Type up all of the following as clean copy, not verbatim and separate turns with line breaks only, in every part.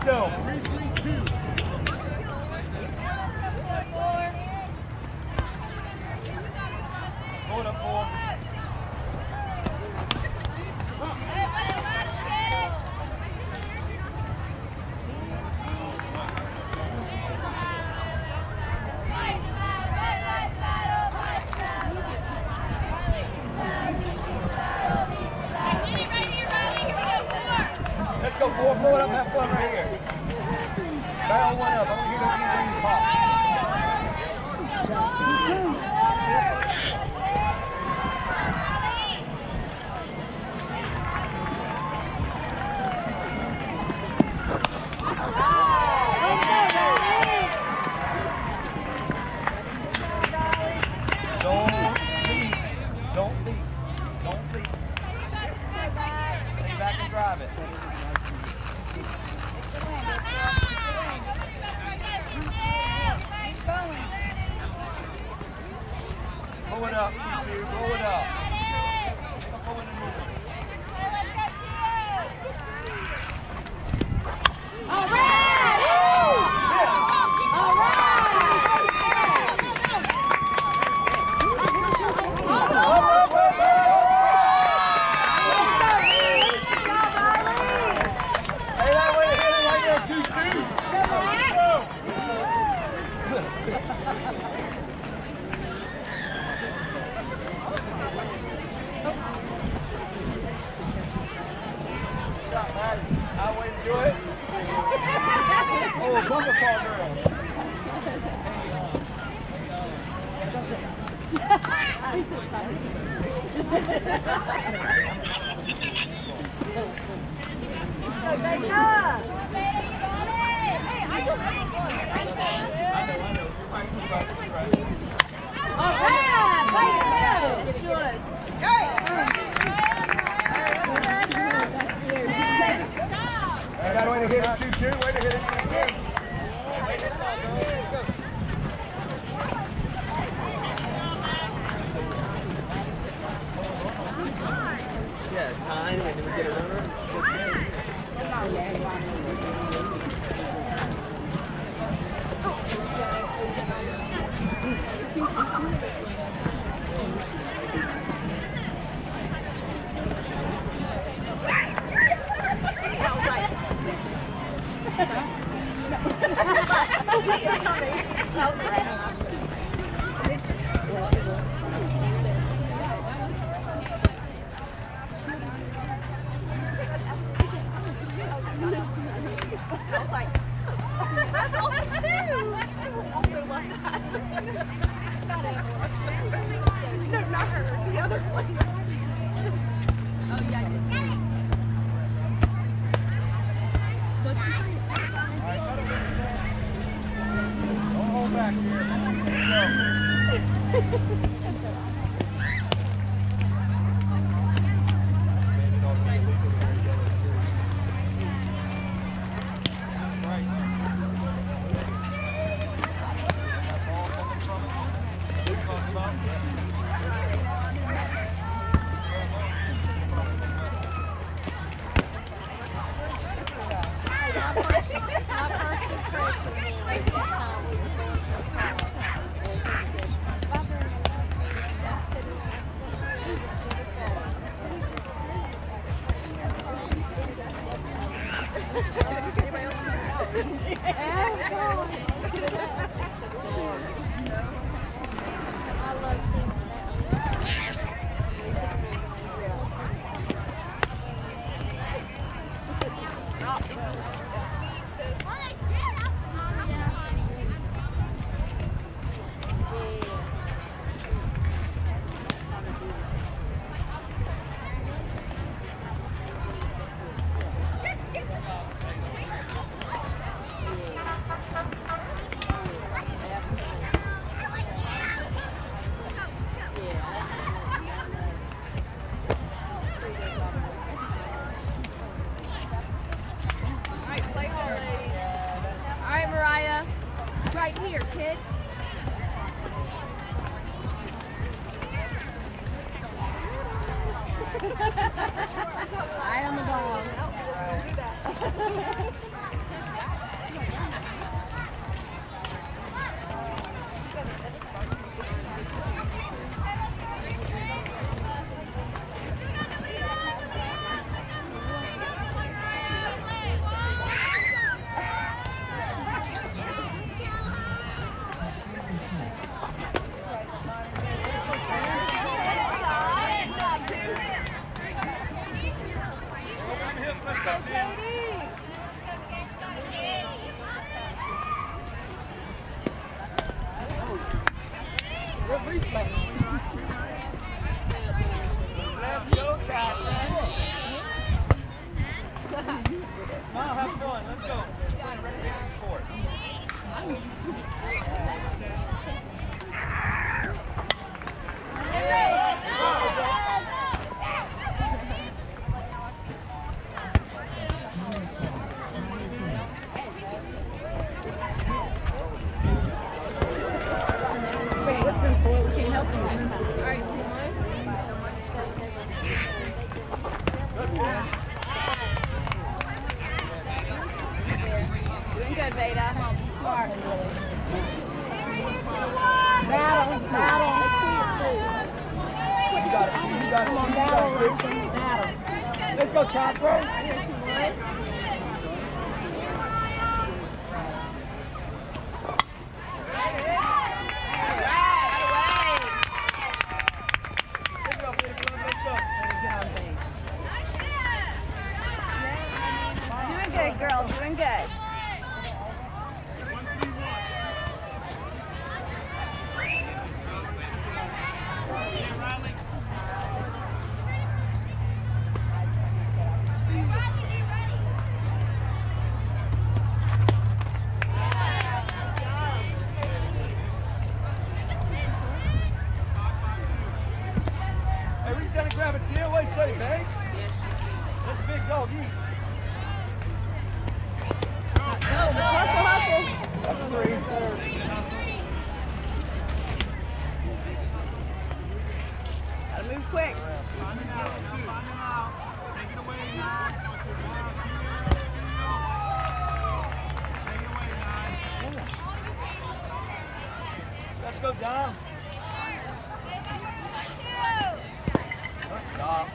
go.
3-3-2.
Hold up, 4. Let's go, 4. Blow it up, have fun right here. Barrel one up. I want to hear those wings pop. Don't leave. Stay back and drive it. Blow it up, Chief. Blow it up. Go in the middle.
All right! All
Hey, that way to hit it right there, 2-2. How way to do it? Oh, bumper car girl. I got a way to hit it, 2-2. Way to hit it, 2-2. Yeah, time, and then we get a runner.
I was like, that's awesome too. I will also love that. Not Emily. No, not her. The other one. Oh yeah, I did. Get it.
Don't hold back here.
Right here, kid. Eye on the ball.
reflex. Let's go, Catherine. Smile, have fun. Let's go. Ready to get some sport.
Wait, what's been for? We can't help you. All right, doing good, Veda. Smart. Battle.
You got it. You got it.
Come on, battle.
Let's go, Catherine.
Doing good, girl. Doing good.
Hey, reach down and grab it, Tia. What do you say, babe? That's a big dog. Eat.
Hustle.
That's three.
Gotta move quick.
Let's go, Dom. Let's stop.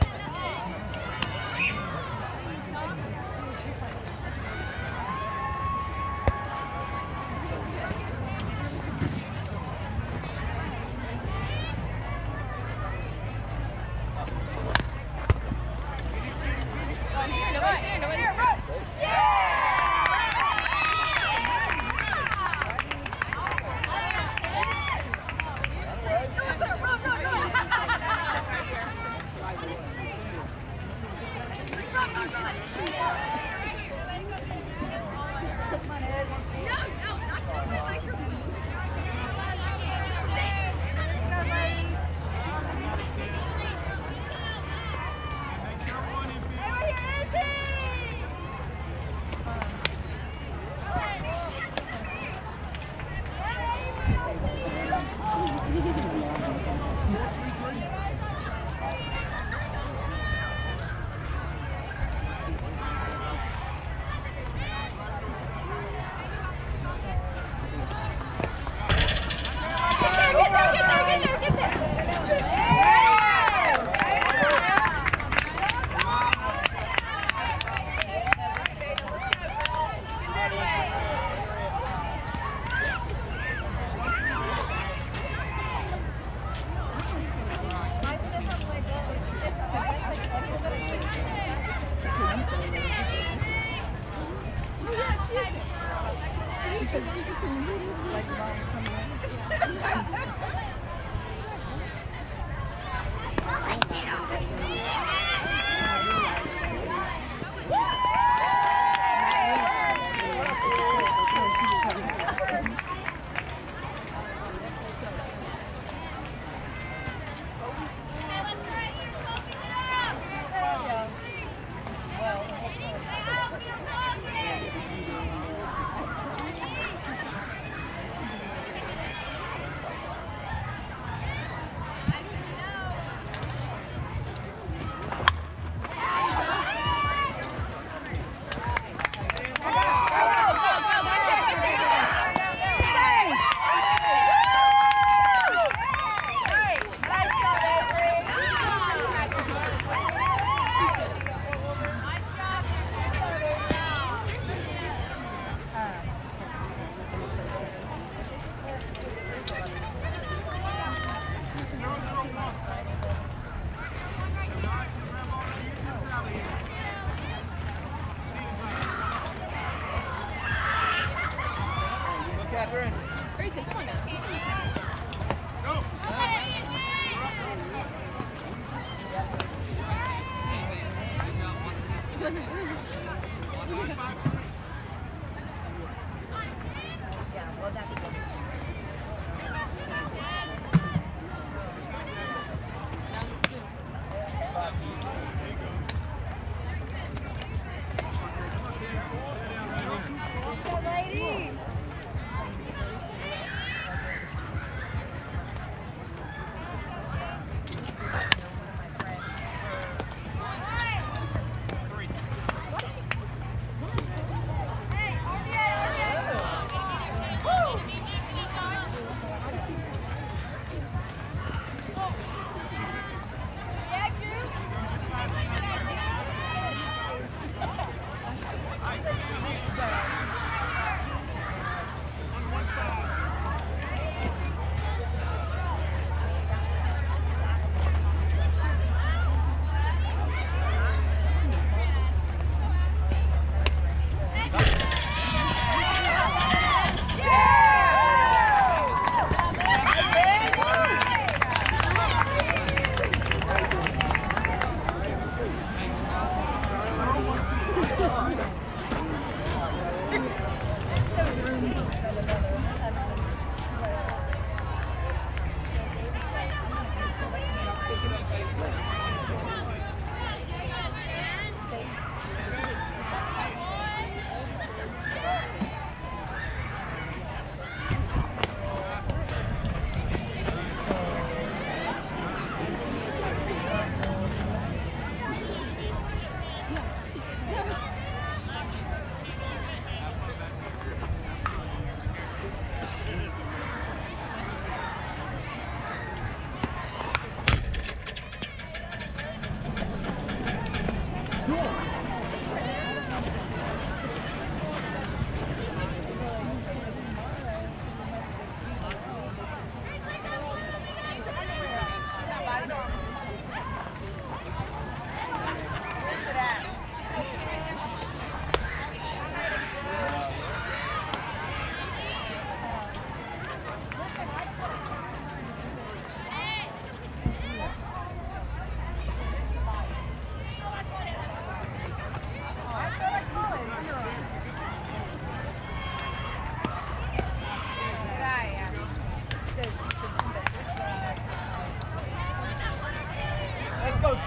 Grayson, come on now. Go.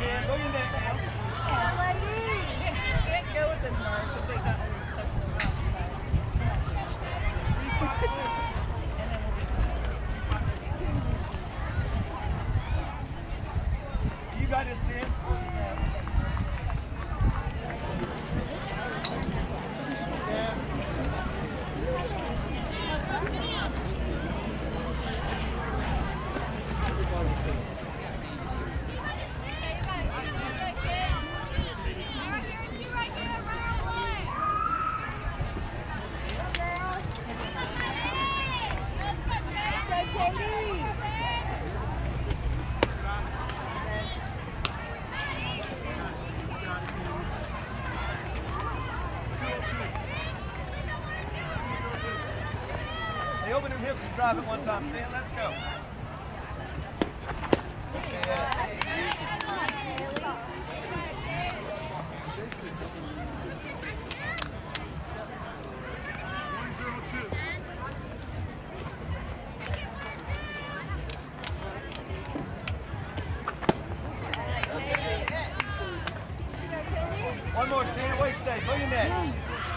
Tim. Go your neck now.
Can't go with the mark because they got
You got this, Tim. They open them hips and drive it one time, Tim. Let's go. One more, Tim. Wait safe. Go your neck.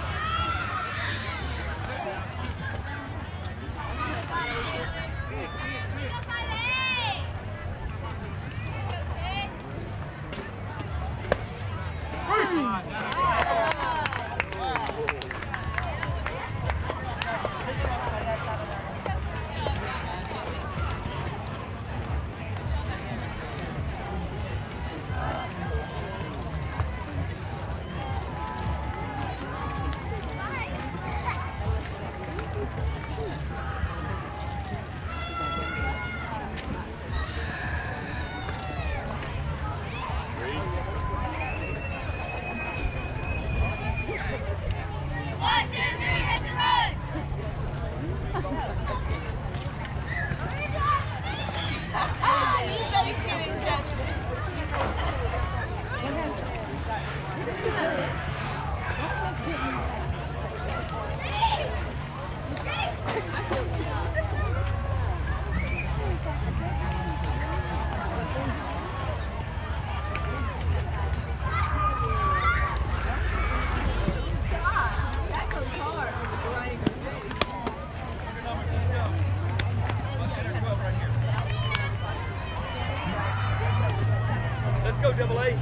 Let's go, Double A.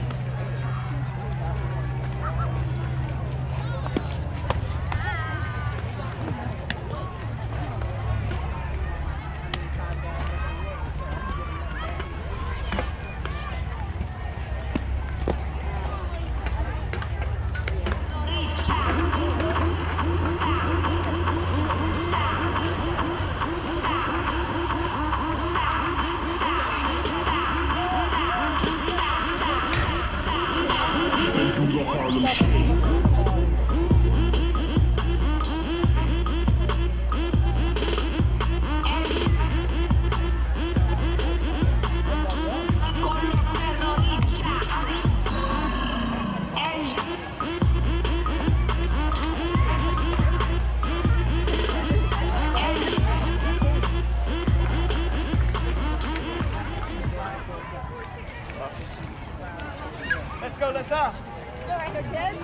Let's go, let's up.
Go right here, kid.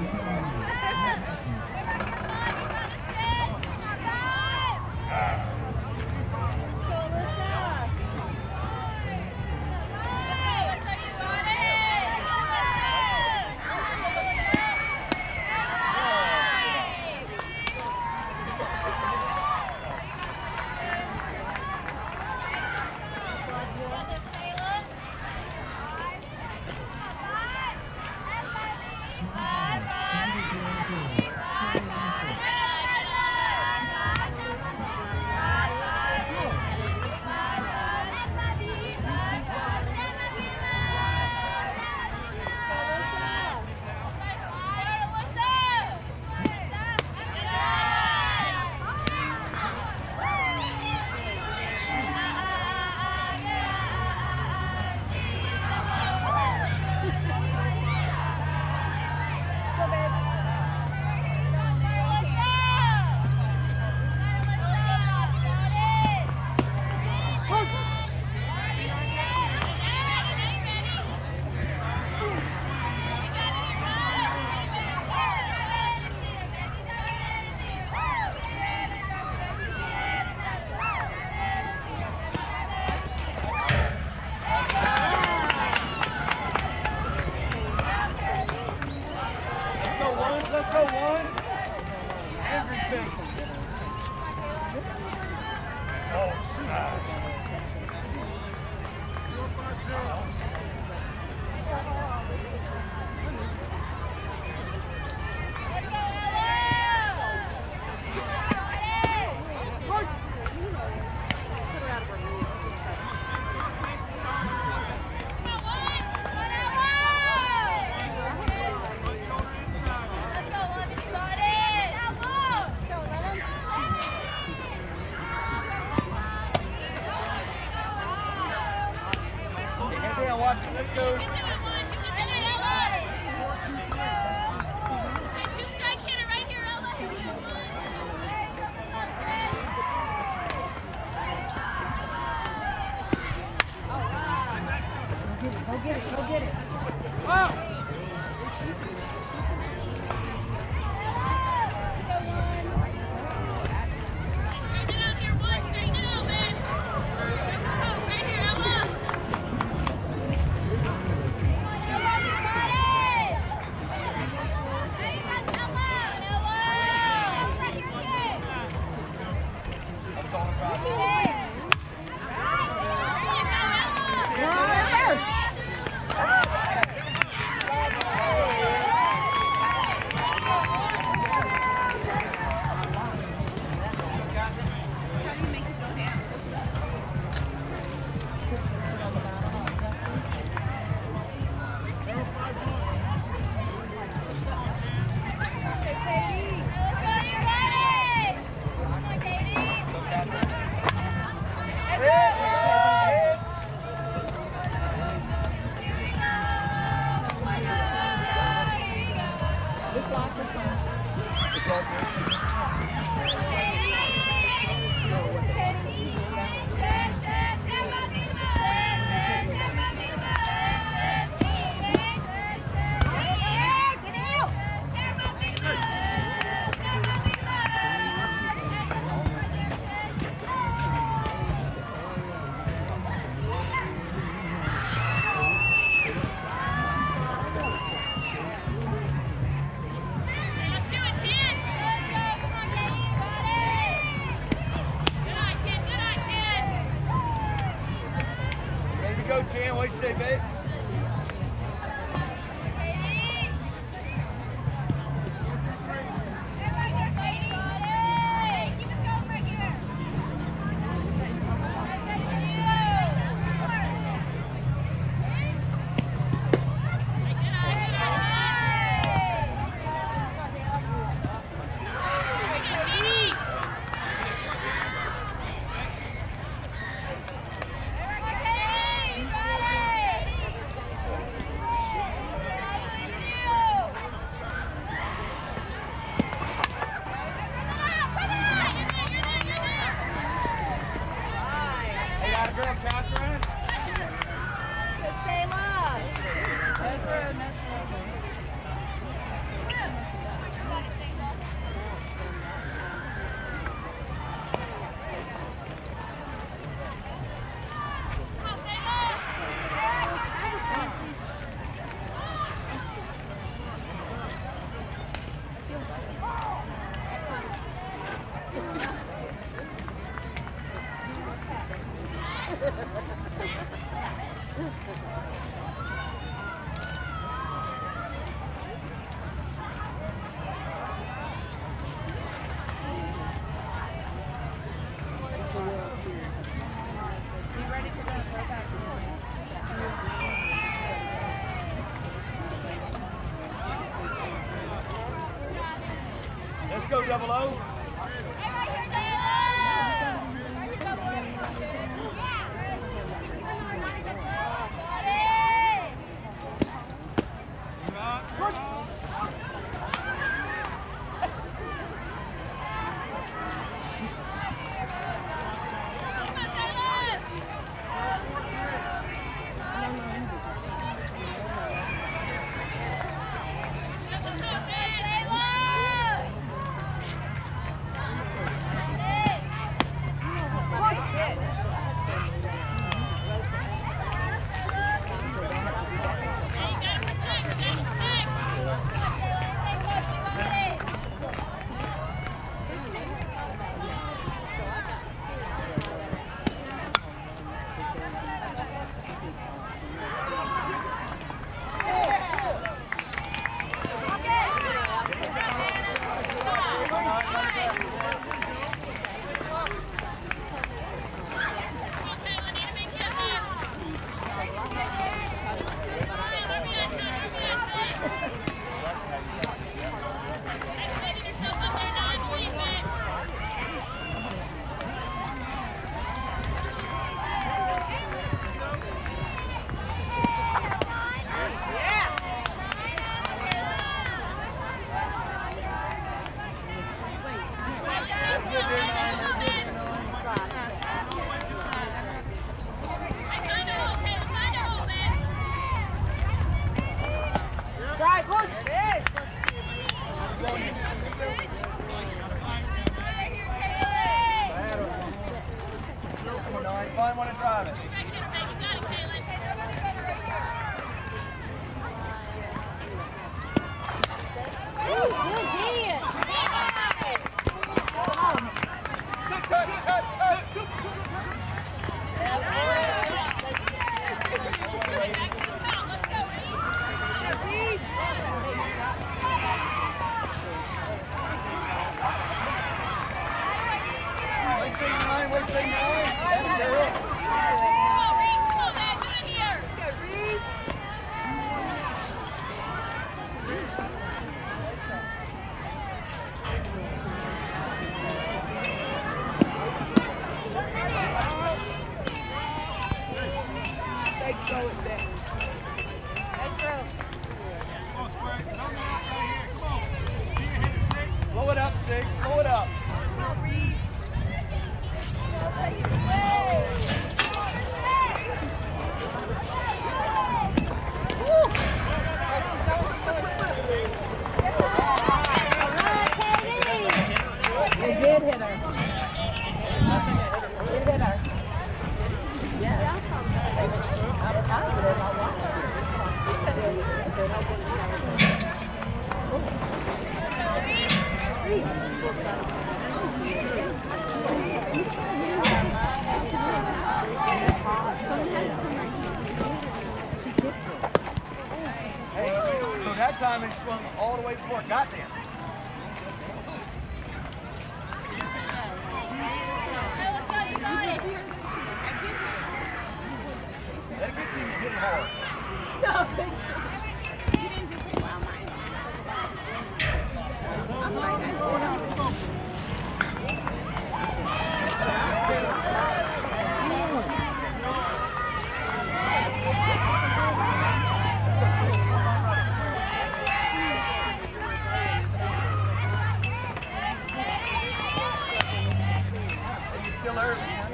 Let's go.
Two-strike hitter right here, Ella.
Go get it, go get it.
Wow. Jan, what do you say, babe? Let's go, double O. find one and drive it. Blow it up, Sig. Blow it up.
It did hit her. It hit her. Yeah. I'm positive. I watched
Hey, so that time it swung all the way before it got there. Let it get to you, hit it hard. You still early, huh?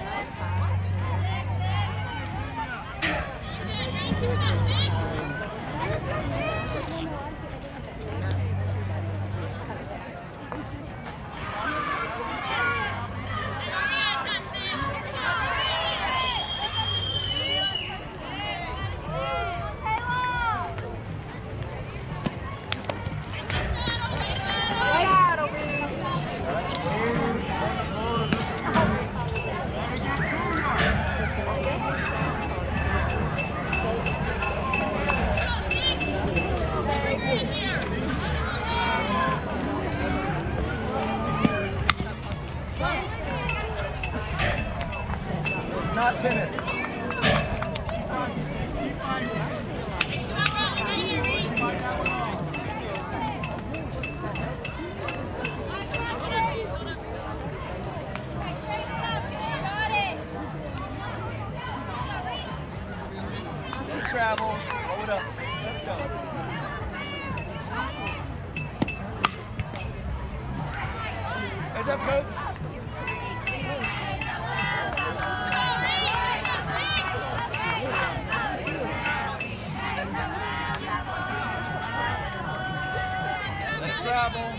Not tennis. Good travel. Roll it up. Let's go. Heads up, coach. Travel.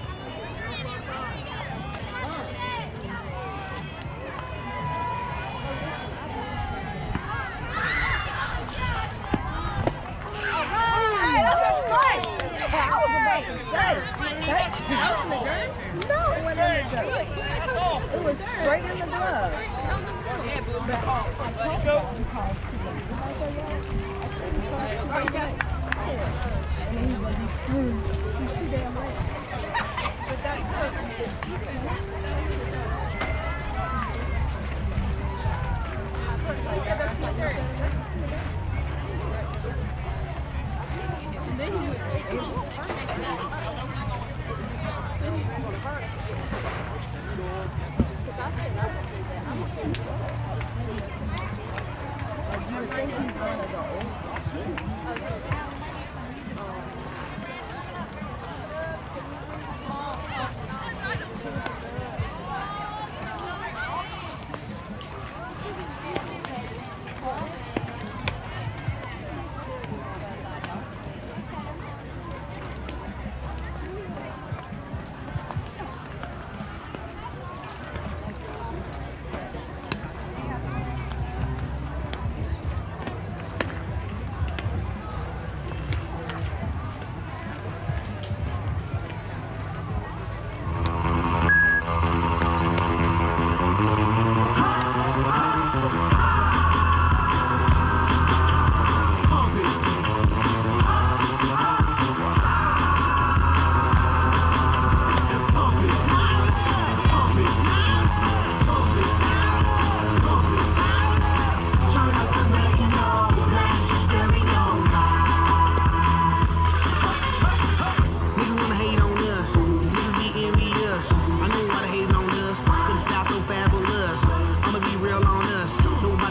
It was straight in the glove.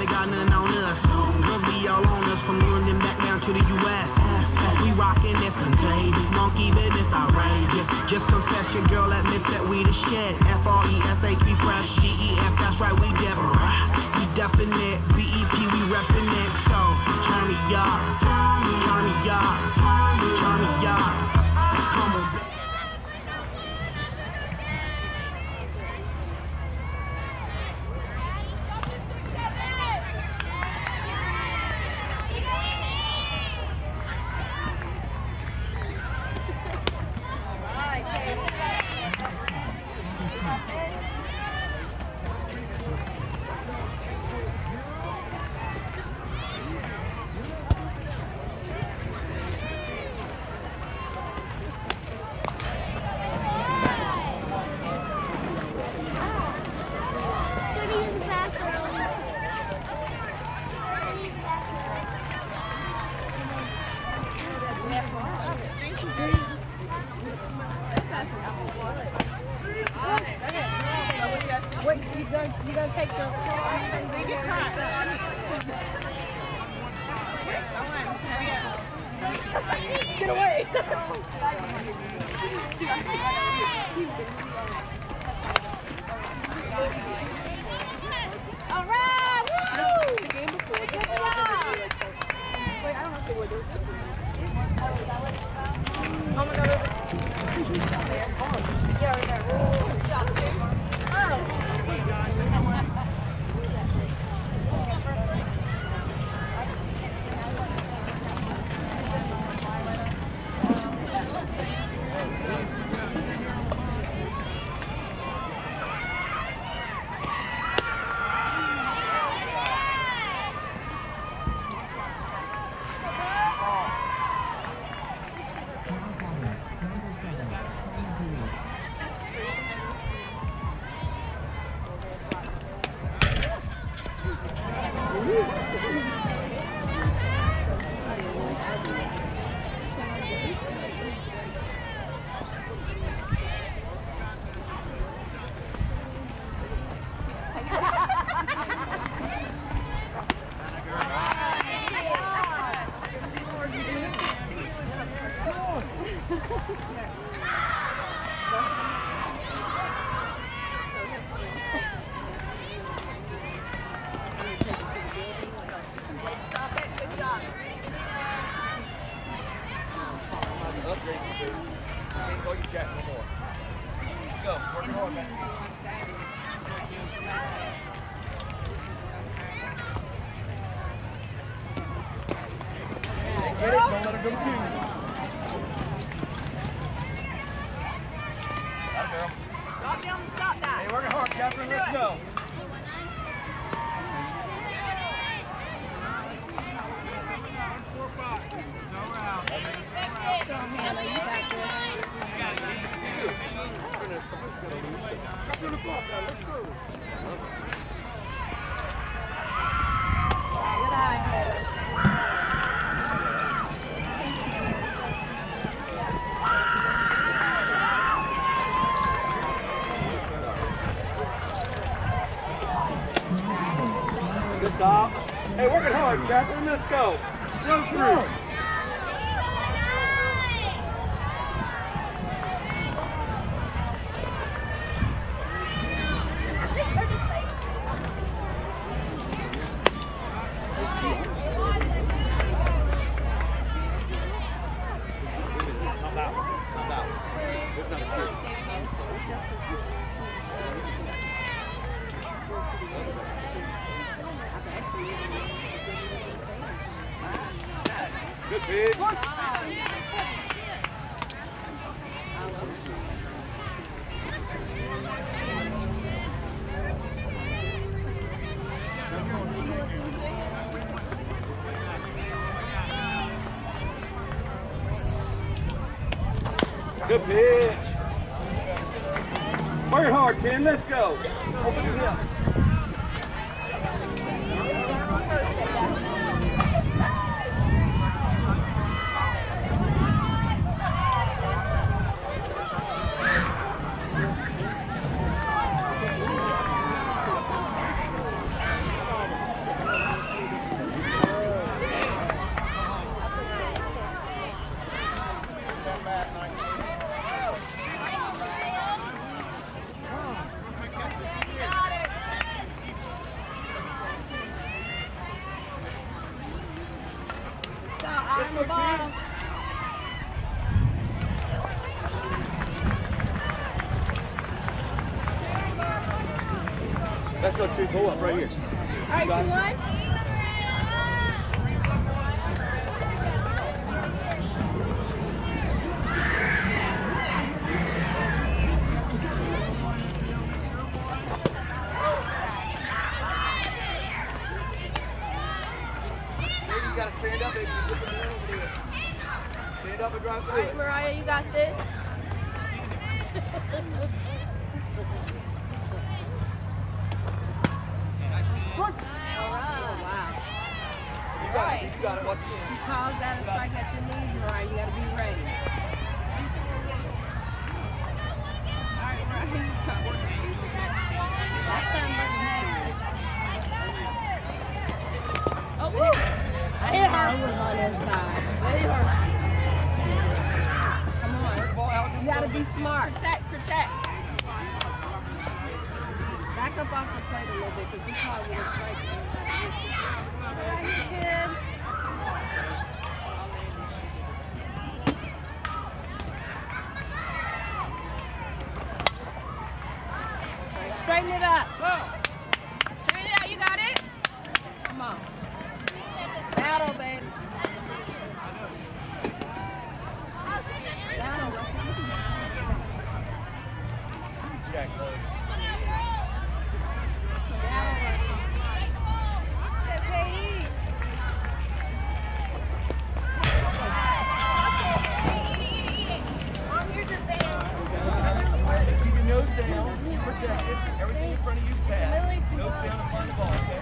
nobody got nothing on us. Must be all on us from London back down to the U.S. We rockin' this contagious, monkey business outrageous. Just confess your girl admits that we the shit. F-R-E-S-H, we fresh, G-E-F, that's right, we different. We definite, B-E-P, we reppin' it. So, turn me up, turn me up, turn me up. Come on, baby.
Wait, you gonna take the car and bring it back? Get away! All right! Woo! Game before. Good job! Wait, I don't know if they were doing something. Oh my God! Yeah, right there. Good job, too.
Get it, don't let her go too. That girl.
Drop down and stop that.
Hey, working hard, Catherine, let's go. Good stop. Hey, working hard, Catherine, let's go. Run through. Good pitch. Good pitch. Working hard, Tim. Let's go. Open it up.
High the ball.
Let's go 2. Pull up right here.
All right, 2-1.
You gotta stand up, baby. Get the ball over there. Stand up and drive through it.
All right, Mariah, you got this.
You got it. Watch it.
He calls that a strike at your knees, Mariah. You got to be ready. All right, Mariah, you come. That's oh, woo! I hit her. It was on his side. I hit her. Come on. You got to be smart. Protect. Back up off the plate a little bit because he called it a strike. Kid. Straighten it up. Straighten it out. You got it? Come on. Battle, baby. Battle.
Jack, everything in front of you pass. Nose down and find the ball, okay?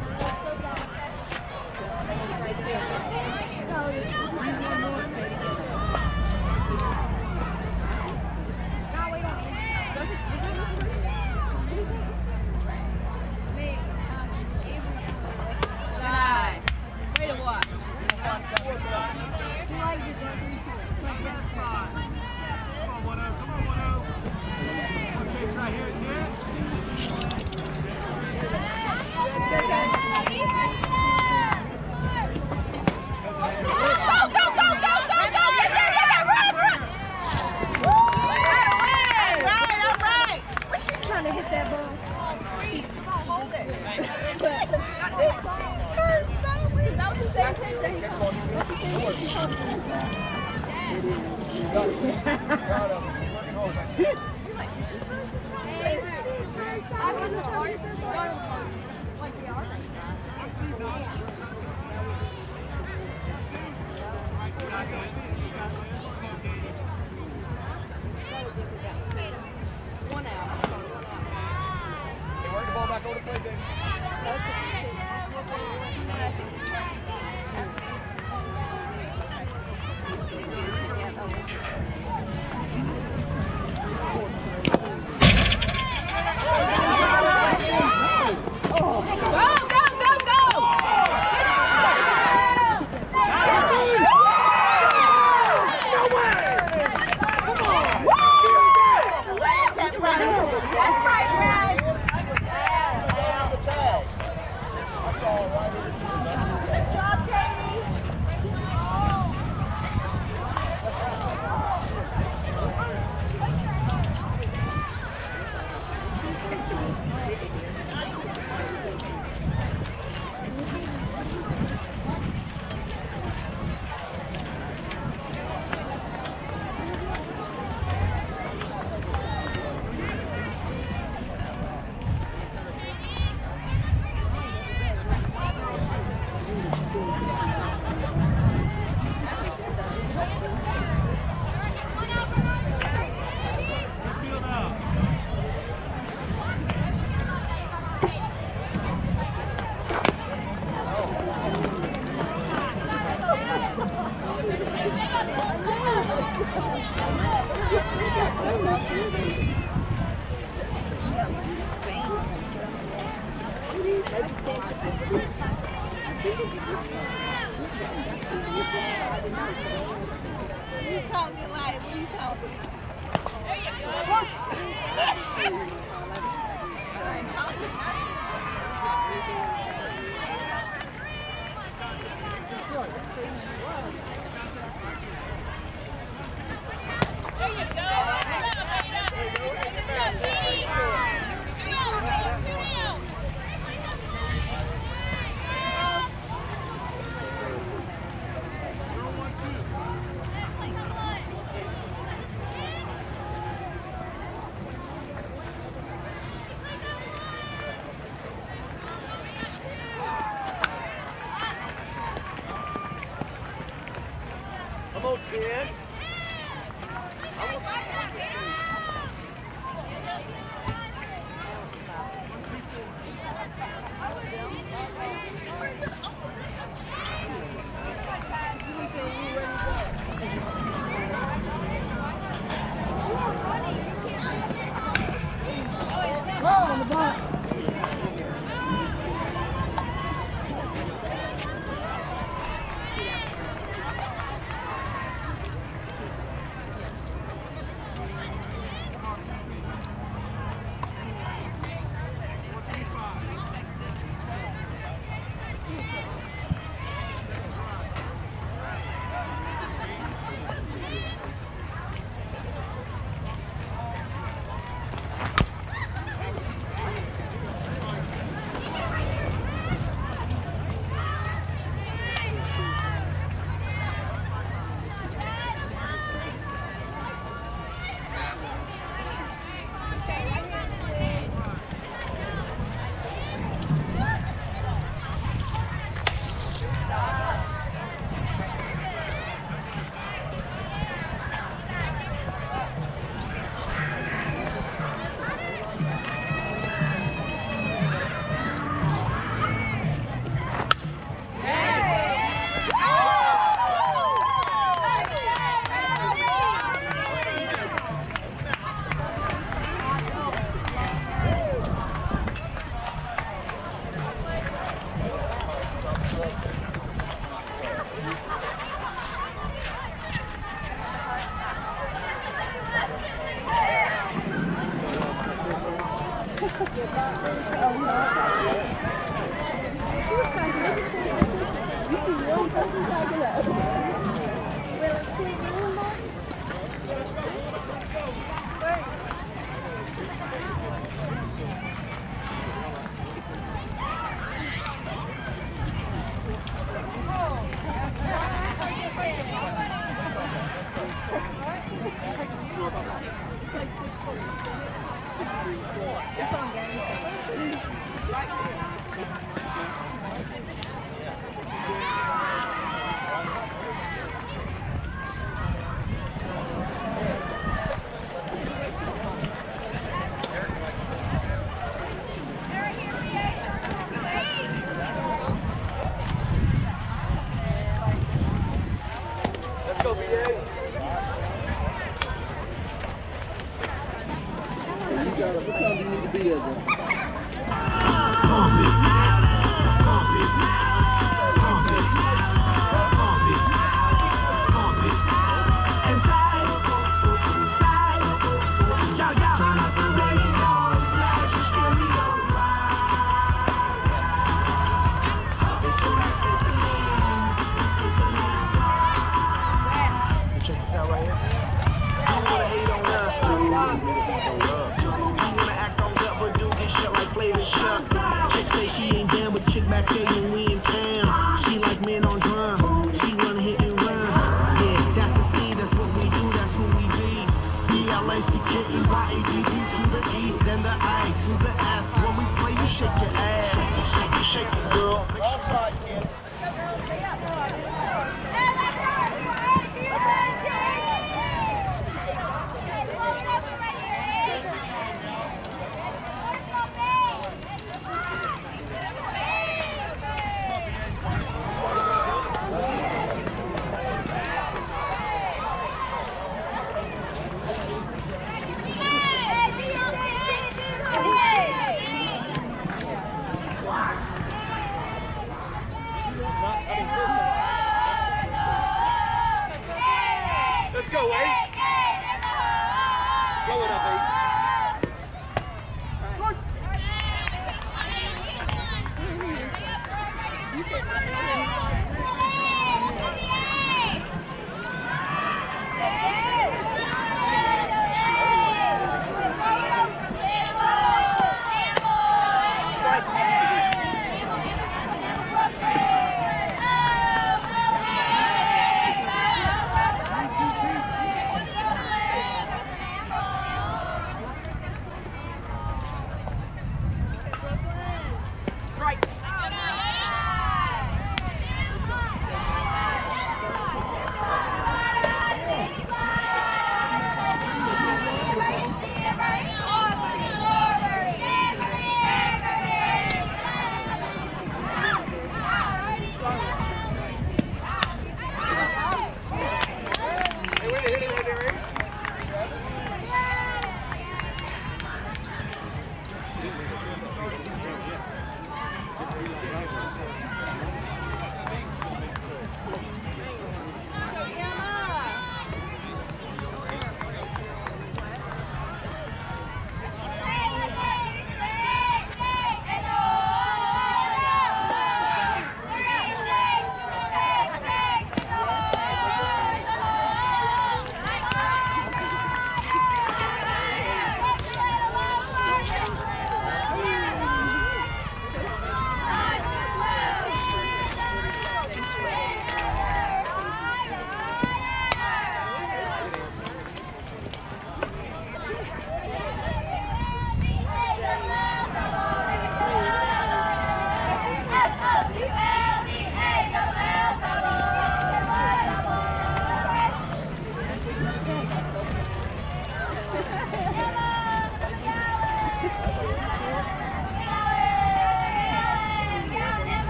Way to watch. To hit that ball. Hold it. Turn sideways. That was the same pitch that he called. I was the hardest. Like we are. One out.
Work the ball back over the plate, baby. Go, 10.
on the box.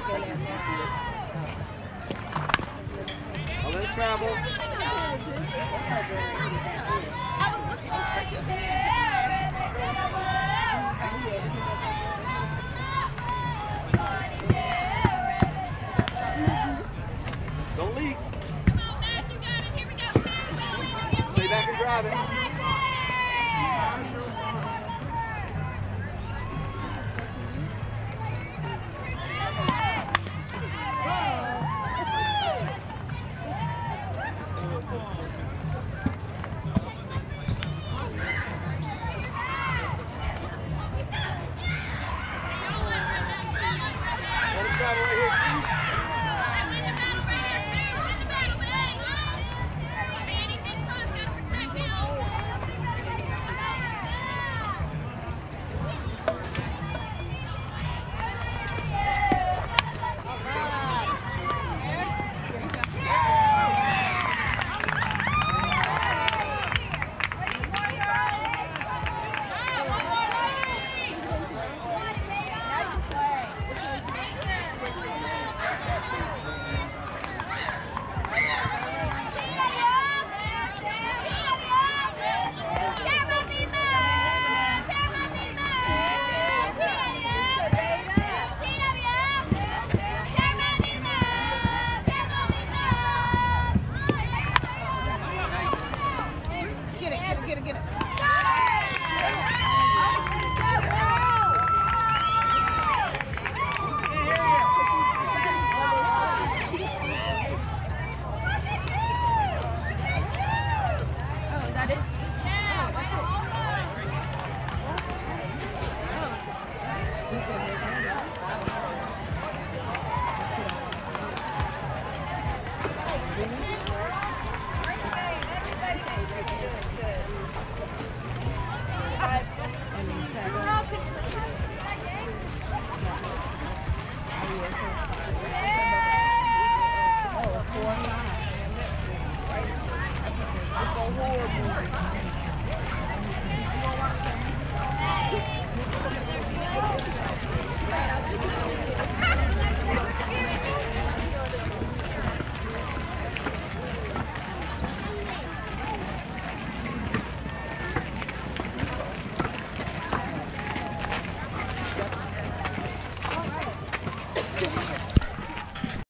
I'll let it travel. Don't leak.
Come on, Matt, you got it. Here we go, two.
Stay back and drive it. Let it travel right here.
Win the battle right here, two. Win the battle, man. Anything close, gotta protect him.
Get it.